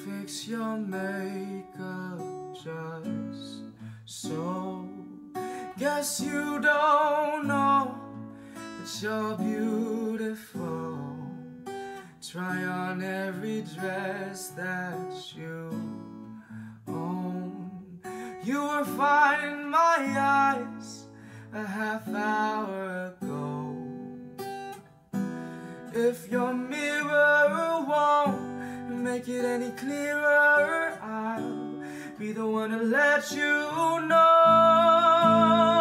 fix your makeup just so. Guess you don't know that you're beautiful. Try on every dress that you own. You were fine in my eyes a half hour ago. If your mirror won't make it any clearer, I'll be the one to let you know.